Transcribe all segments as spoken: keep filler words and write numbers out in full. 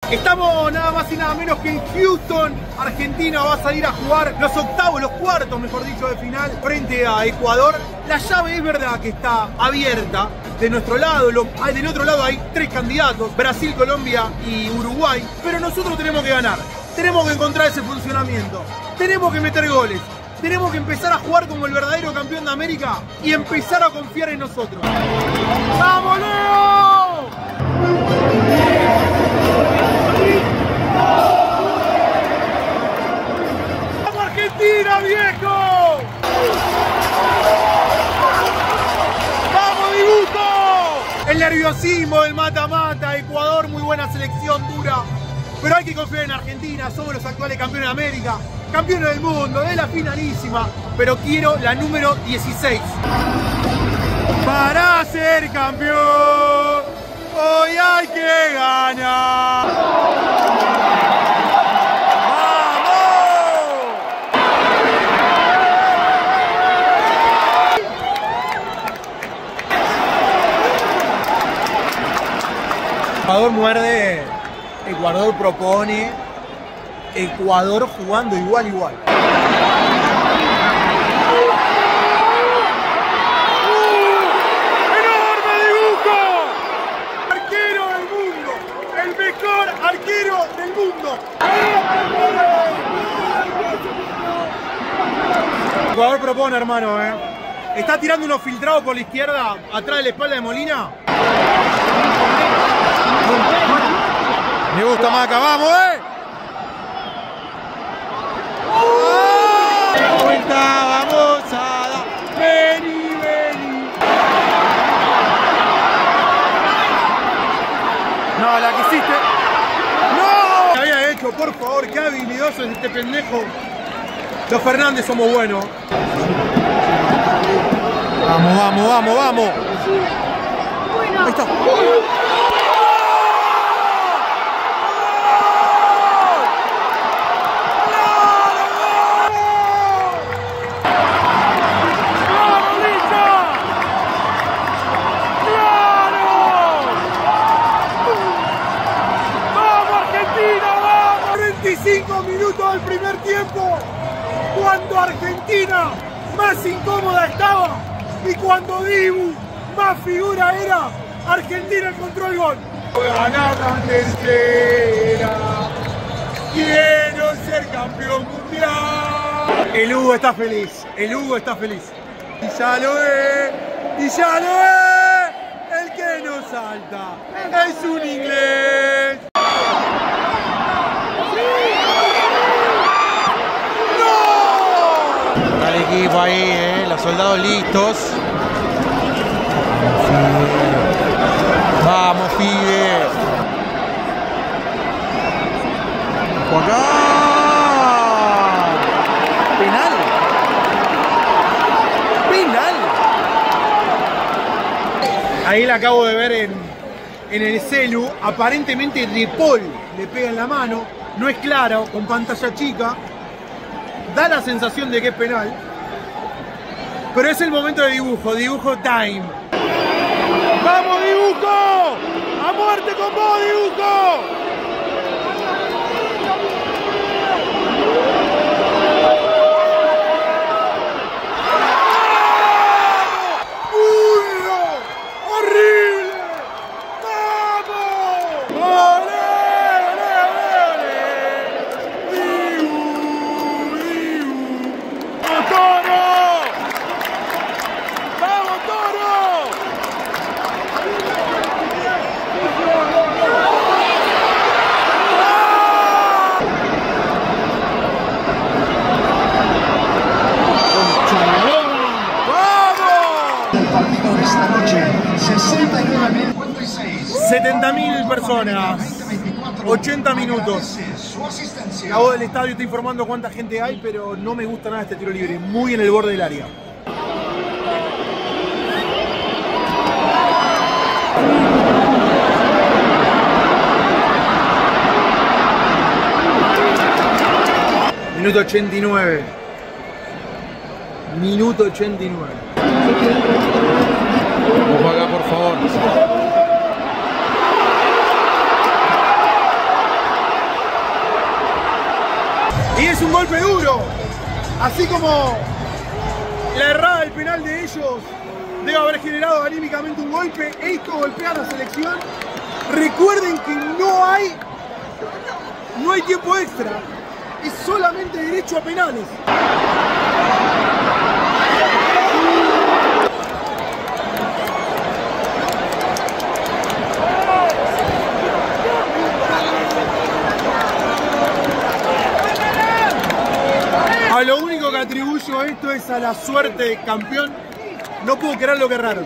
Estamos nada más y nada menos que en Houston. Argentina va a salir a jugar los octavos, los cuartos, mejor dicho, de final frente a Ecuador. La llave es verdad que está abierta. De nuestro lado, lo, del otro lado hay tres candidatos, Brasil, Colombia y Uruguay. Pero nosotros tenemos que ganar. Tenemos que encontrar ese funcionamiento. Tenemos que meter goles. Tenemos que empezar a jugar como el verdadero campeón de América y empezar a confiar en nosotros. ¡Vamos, Leo! ¡Vamos, Argentina, viejo! ¡Vamos, Dibujo! El nerviosismo del mata-mata. Ecuador, muy buena selección, dura. Pero hay que confiar en Argentina. Somos los actuales campeones de América. Campeones del mundo, de la finalísima, pero quiero la número dieciséis. Para ser campeón, hoy hay que ganar. ¡Vamos! Ecuador muerde, Ecuador propone. Ecuador jugando igual, igual. ¡Uh! ¡Enorme dibujo! ¡Arquero del mundo! ¡El mejor arquero del mundo! Ecuador propone, hermano, ¿eh? Está tirando unos filtrados por la izquierda, atrás de la espalda de Molina. Me gusta más acá, vamos, ¿eh? Vamos a dar, vení, vení. No, la que hiciste. ¡No! ¿Qué había hecho? Por favor, qué habilidoso es este pendejo. Los Fernández somos buenos. Vamos, vamos, vamos, vamos. Ahí está. veinticinco minutos del primer tiempo, cuando Argentina más incómoda estaba y cuando Dibu más figura era, Argentina encontró el gol. Ganar la tercera, quiero ser campeón mundial. El Hugo está feliz, el Hugo está feliz. Y ya lo es, y ya lo es, el que no salta es un inglés. El equipo ahí, eh, los soldados listos. Vamos, Fide. Por acá. Penal. Penal. Ahí la acabo de ver en, en el celu. Aparentemente De Paul le pega en la mano. No es claro, con pantalla chica. Da la sensación de que es penal. Pero es el momento de dibujo, dibujo time. ¡Vamos, dibujo! ¡A muerte con vos, dibujo! ¡Burro! ¡Horrible! ¡Vamos! ¡Olé, olé, olé, olé! ¡Dibu, dibu! ¡Toro! ¡Vamos, Toro! setenta mil personas, ochenta minutos. La voz del estadio está informando cuánta gente hay, pero no me gusta nada este tiro libre, muy en el borde del área. Minuto ochenta y nueve. Minuto ochenta y nueve. Ojo acá, por favor. Y es un golpe duro. Así como la errada del penal de ellos debe haber generado anímicamente un golpe, esto golpea a la selección. Recuerden que no hay, no hay tiempo extra. Es solamente derecho a penales. A lo único que atribuyo a esto es a la suerte de campeón. No puedo creer lo que erraron.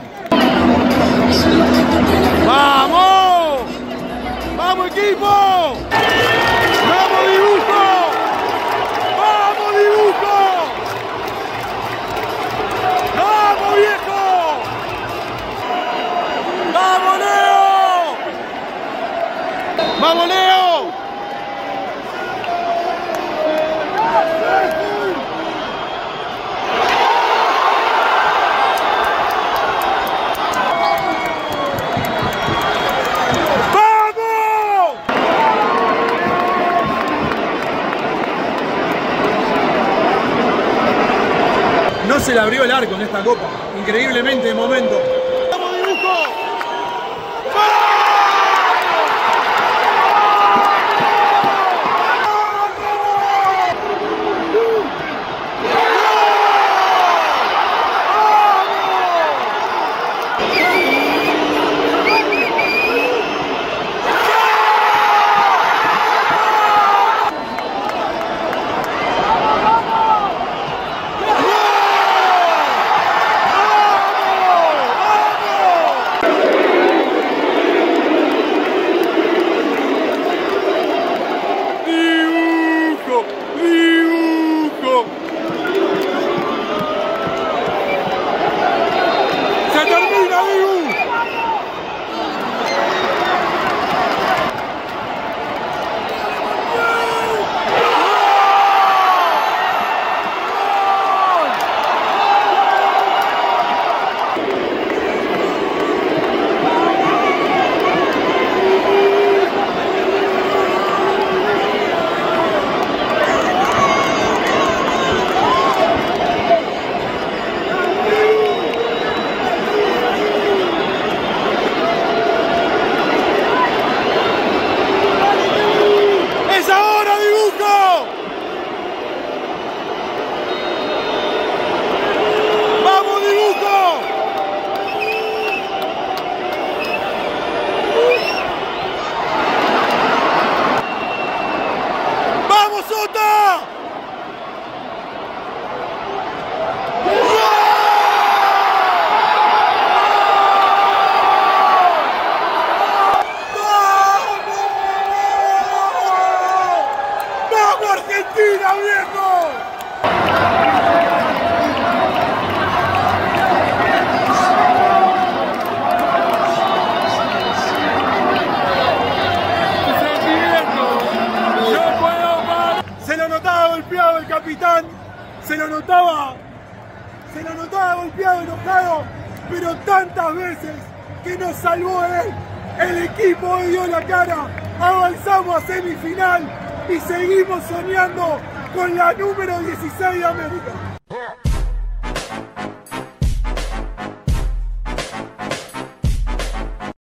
¡Vamos! ¡Vamos, equipo! ¡Vamos, dibujo! ¡Vamos, dibujo! ¡Vamos, viejo! ¡Vamos, Leo! ¡Vamos, Leo! No se le abrió el arco en esta copa, increíblemente de momento. ¡Vamos, dibujo! ¡Argentina, viejo! ¡No puedo más! Se lo notaba golpeado el capitán, se lo notaba, se lo notaba golpeado, enojado, pero tantas veces que nos salvó él. El equipo dio la cara, avanzamos a semifinal y seguimos soñando con la número dieciséis de América.